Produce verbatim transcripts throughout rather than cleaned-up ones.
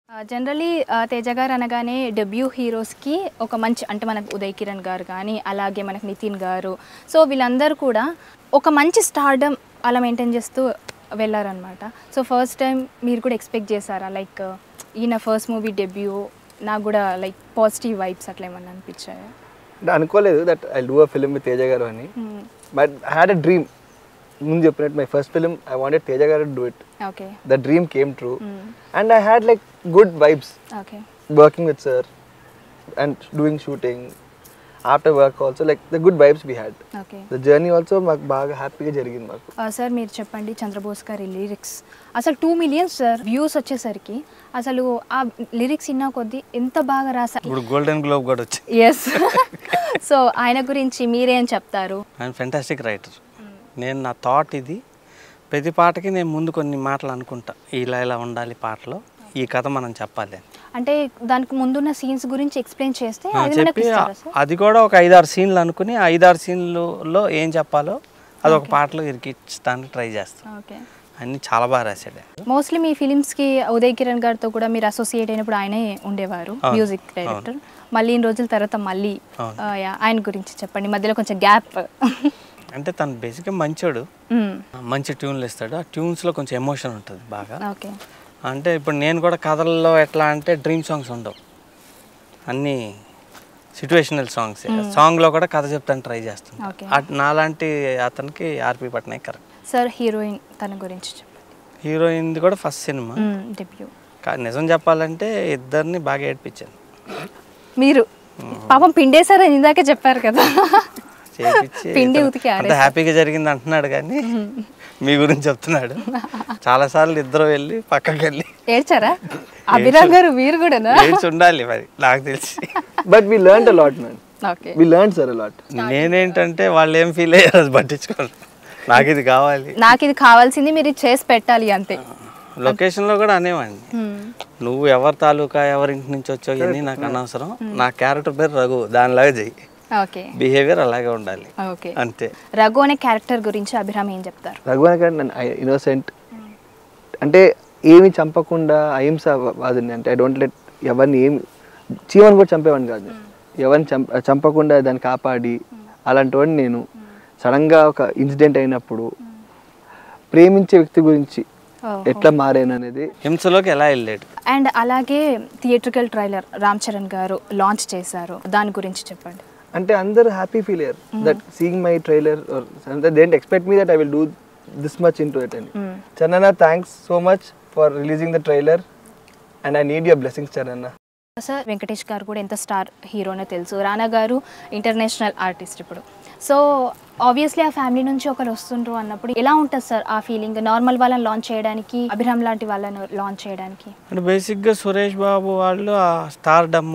Generally Teja గారు అనగానే debut హీరోస్కి ఒక మంచి అంటే మనకు ఉదయ్ కిరణ్ గారు కానీ అలాగే మనకు నితిన్ గారు సో వీళ్ళందరూ కూడా ఒక మంచి స్టార్డమ్ అలా మెయింటైన్ చేస్తూ వెళ్ళారనమాట. సో ఫస్ట్ టైం మీరు కూడా ఎక్స్పెక్ట్ చేశారా లైక్ ఈయన ఫస్ట్ మూవీ డెబ్యూ నాకు కూడా లైక్ పాజిటివ్ వైబ్స్ అట్లా ఏమన్నా అనిపించాయా? అనుకోలేదు that I do a film with Teja garu అని, but I had a dream. ముందు చెప్పినట్టు my first film I wanted Teja garu to do it. Okay. The dream came true. Mm. And I had like good vibes. Okay. Working with sir and doing shooting. After work also like the good vibes we had. Okay. The journey also maku baga happy ga jarigindi maku. Uh, sir meer cheppandi Chandrabose gaరి lyrics asalu two million sir views వచ్చేసరికి అసలు ఆ lyrics ఇన్నా కొద్ది ఎంత బాగా రాశారు. ఇప్పుడు గోల్డెన్ గ్లోబ్ కూడా వచ్చింది. yes. సో ఆయన గురించి మీరేం చెప్తారు? ఆయన ఫెంటాస్టిక్ రైటర్. నేను నా థాట్ ఇది ప్రతి పాటకి నేను ముందు కొన్ని మాటలు అనుకుంటా ఇలా ఇలా ఉండాలి పాటలో ఈ కథ మనం చెప్పాలి అంటే దానికి ముందున్న సీన్స్ గురించి ఎక్స్ప్లెయిన్ చేస్తే చెప్పి అది కూడా ఒక ఐదారు సీన్లు అనుకుని ఐదారు సీన్లలో ఏం చెప్పాలో అది ఒక పాటలో ఇరికించడానికి ట్రై చేస్తాను. ఓకే, అన్ని చాలా బాగా రాశాడు. మోస్ట్లీ మీ ఫిలిమ్స్కి ఉదయ్ కిరణ్ గారితో కూడా మీరు అసోసియేట్ అయినప్పుడు ఆయనే ఉండేవారు మ్యూజిక్ డైరెక్టర్. మళ్ళీ ఇన్ని రోజుల తర్వాత మళ్ళీ ఆయన గురించి చెప్పండి, మధ్యలో కొంచెం గ్యాప్. అంటే తను బేసిక్గా మంచోడు, మంచి ట్యూన్లు ఇస్తాడు. ఆ ట్యూన్స్లో కొంచెం ఎమోషన్ ఉంటుంది బాగా. ఓకే, అంటే ఇప్పుడు నేను కూడా కథల్లో ఎట్లా అంటే డ్రీమ్ సాంగ్స్ ఉండవు, అన్నీ సిచ్యువేషనల్ సాంగ్స్. సాంగ్లో కూడా కథ చెప్తాను ట్రై చేస్తాను. నాలాంటి అతనికి RP Patnaik correct. Sir heroine తన గురించి చెప్పండి. హీరోయిన్ది కూడా ఫస్ట్ సినిమా డెబ్యూ. నిజం చెప్పాలంటే ఇద్దరిని బాగా ఏడ్పించాను. మీరు పాపం పిండేశారని ఇందాకే చెప్పారు కదా, పిండి ఉతికి అంత హ్యాపీగా జరిగింది అంటున్నాడు కానీ మీ గురించి చెప్తున్నాడు. చాలా సార్లు ఇద్దరు వెళ్ళి పక్కకి వెళ్ళి ఏడ్చారా? అభిరామ్ గారు మీరు కూడా ఏడ్చి ఉండాలి మరి నాకు తెలిసి. But we learned a lot man. Okay, we learned sir a lot. నేనేంటంటే వాళ్ళు ఏం ఫీల్ అయ్యారు అది పట్టించుకోరు. నాకు ఇది కావాలి, నాకు ఇది కావాల్సింది మీరు చేసి పెట్టాలి అంతే. లొకేషన్లో కూడా అనేవాడిని, నువ్వు ఎవరి తాలూకా ఎవరింటి నుంచి వచ్చావు ఇవన్నీ నాకు అనవసరం, నా క్యారెక్టర్ పేరు రఘు దానిలాగా చెయ్యి, బిహేవియర్ అలాగే ఉండాలి అంతే. రఘు అనే క్యారెక్టర్ గురించి అభిరామ్ ఏం చెప్తారు? రఘు అనే క్యారెక్టర్ ఇన్నోసెంట్, అంటే ఏమి చంపకుండా అహింస వాదిని. అంటే ఐ డోంట్ లెట్ ఎవరిని ఏమి చీమని కూడా చంపేవాడిని కాదు, ఎవరిని చంప చంపకుండా దాన్ని కాపాడి అలాంటి వాడిని నేను. సడన్గా ఒక ఇన్సిడెంట్ అయినప్పుడు ప్రేమించే వ్యక్తి గురించి ఎట్లా మారాను అనేది, హింసలోకి ఎలా వెళ్ళాడు. అండ్ అలాగే థియేట్రికల్ ట్రైలర్ రామ్ చరణ్ గారు లాంచ్ చేశారు, దాని గురించి చెప్పండి. అంటే అందరూ హ్యాపీ ఫీల్ అయ్యారు that seeing my trailer, they don't expect me that I will do this much into it అని. Charan, thanks so much for releasing the trailer and I need your blessings Charan. Sir Venkatesh garu కూడా ఎంత star హీరోనో తెలుసు, Rana garu international artist ఇప్పుడు. So obviously ఆ family నుంచి ఒకరు వస్తుండ్రు అన్నప్పుడు ఎలా ఉంటుంది సార్ ఆ ఫీలింగ్, నార్మల్ వాళ్ళని లాంచ్ చేయడానికి, అభిరామ్ లాంటి వాళ్ళని లాంచ్ చేయడానికి? అంటే బేసిక్గా సురేష్ బాబు వాళ్ళు ఆ స్టార్ డమ్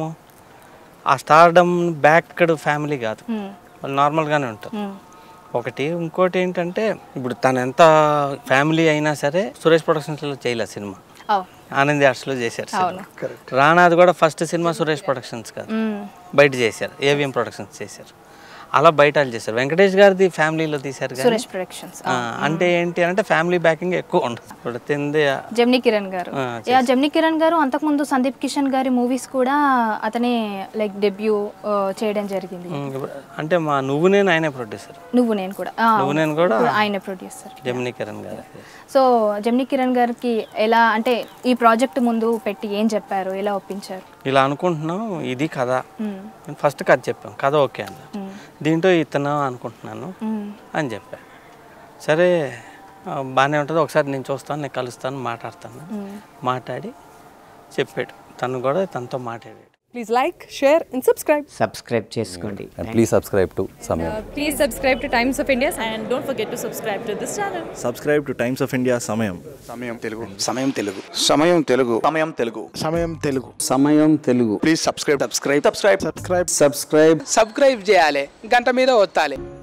ఆ స్టార్ డమ్ బ్యాక్డ్ ఫ్యామిలీ కాదు, వాళ్ళు నార్మల్గానే ఉంటారు ఒకటి. ఇంకోటి ఏంటంటే ఇప్పుడు తను ఎంత ఫ్యామిలీ అయినా సరే సురేష్ ప్రొడక్షన్స్లో చేయలేదు సినిమా, ఆనంది ఆర్ట్స్లో చేశారు. రానాది కూడా ఫస్ట్ సినిమా సురేష్ ప్రొడక్షన్స్ కాదు, బయట చేశారు, ఏవిఎం ప్రొడక్షన్స్ చేశారు. అలా బయట చేశారు. వెంకటేష్ గారిది ఫ్యామిలీలో తీశారు, సురేష్ ప్రొడక్షన్స్ అంటే ఏంటి అంటే ఫ్యామిలీ బ్యాకింగ్ ఎక్కువ ఉంటుంది. జమ్ని కిరణ్ గారు, యా జమ్ని కిరణ్ గారు అంతకుముందు సందీప్ కిషన్ గారి మూవీస్ కూడా అతనే లైక్ డెబ్యూ చేయడం జరిగింది. అంటే మా నువ్వు నేను ఆయనే ప్రొడ్యూసర్, నువ్వు నేను కూడా నువ్వు నేను కూడా ఆయనే ప్రొడ్యూసర్ జమ్ని కిరణ్ గారు. సో జమ్ని కిరణ్ గారికి ఎలా అంటే ఈ ప్రాజెక్ట్ ముందు పెట్టి ఏం చెప్పారు, ఎలా ఒప్పించారు? ఇలా అనుకుంటున్నాం, ఇది కథ ఫస్ట్ కథ చెప్పాం, కథ ఓకే అన్న, దీంట్లో ఇతను అనుకుంటున్నాను అని చెప్పా. సరే బాగానే ఉంటుంది, ఒకసారి నేను చూస్తాను, నేను కలుస్తాను, మాట్లాడతాను. మాట్లాడి చెప్పాడు, తను కూడా తనతో మాట్లాడాడు. Please like, share and subscribe. Subscribe చేసుకోండి. And please subscribe to Samayam. Uh, please subscribe to Times of India and don't forget to subscribe to this channel. Subscribe to Times of India Samayam. Samayam Telugu. Samayam Telugu. Samayam Telugu. Samayam Telugu. Samayam Telugu. Samayam Telugu. Please subscribe. Subscribe. Subscribe. Subscribe. Subscribe. Subscribe చేయాలి, గంట మీద ఒత్తాలి.